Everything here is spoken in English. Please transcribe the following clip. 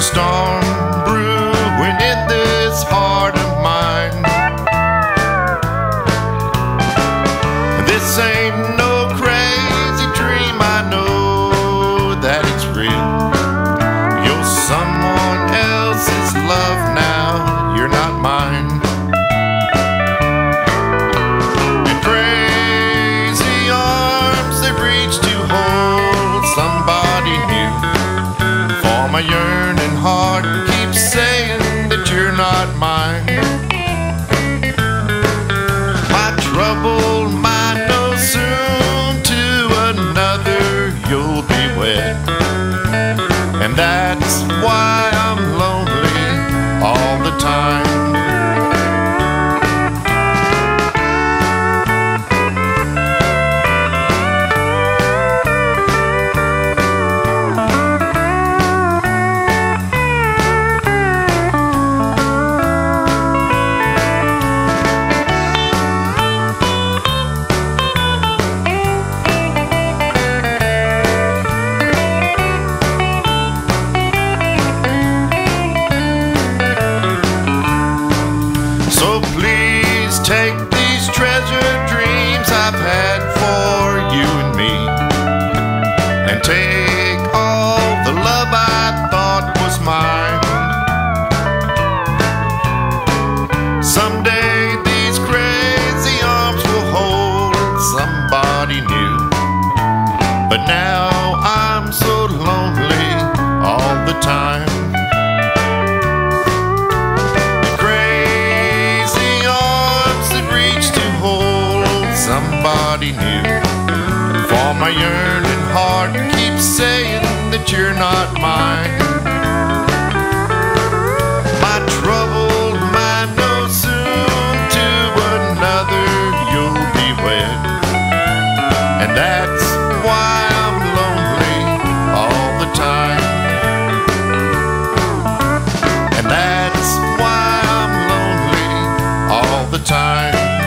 storm brewing in this heart of mine. This ain't no crazy dream, I know that it's real. You're someone else's love now, you're not mine. And crazy arms that reach to hold somebody new. For my yearning heart keeps saying that you're not mine. My troubled mind knows soon to another you'll be wed, and that's why I'm lonely all the time. So please take these treasured dreams I've had for you and me, and take all the love I thought was mine. Someday these crazy arms will hold somebody new, but now I'm so lonely all the time. Somebody new. For my yearning heart keeps saying that you're not mine. My troubled mind knows soon to another you'll be wed, and that's why I'm lonely all the time. And that's why I'm lonely all the time.